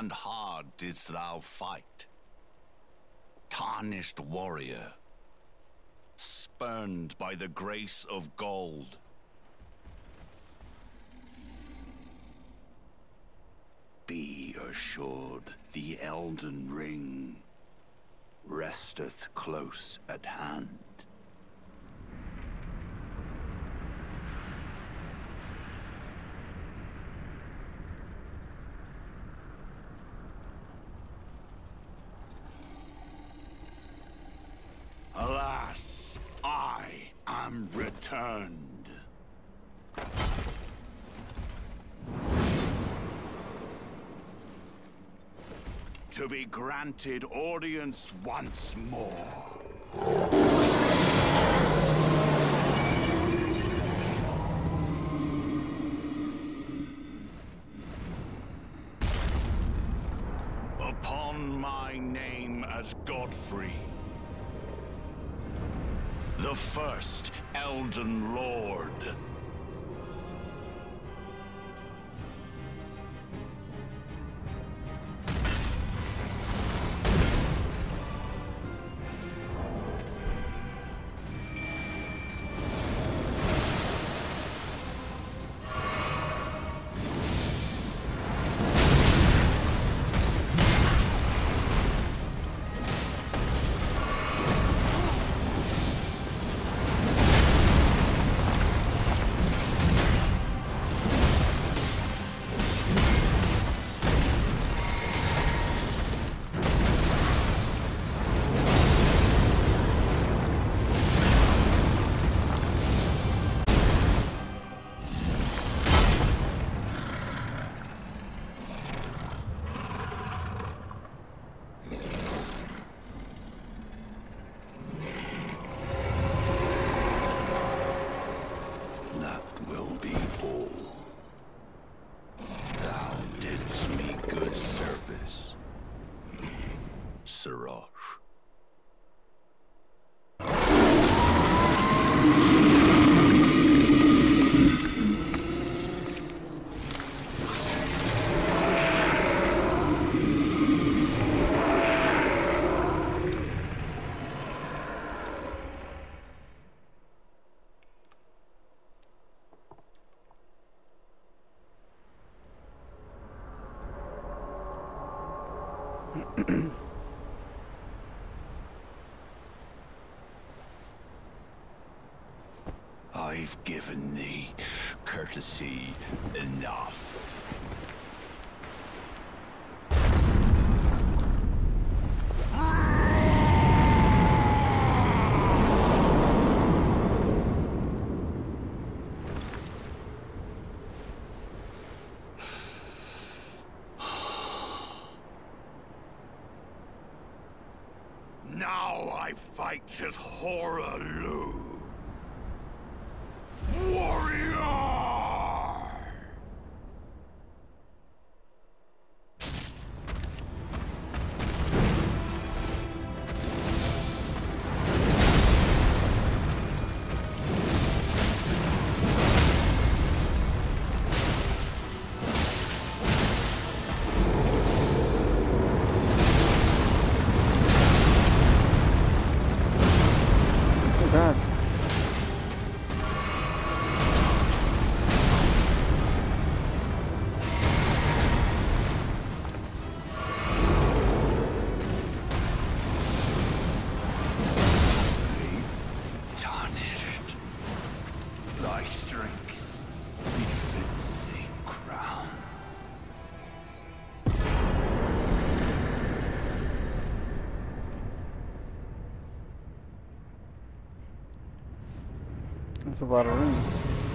and hard didst thou fight. Tarnished warrior, spurned by the grace of gold. Be assured the Elden Ring resteth close at hand. Alas, I am returned. To be granted audience once more. Upon my name as Godfrey, the first Elden Lord. I've given thee courtesy enough. Now I fight as Hoarah Loux. Warrior! Thy strength befits a crown. That's a lot of runes.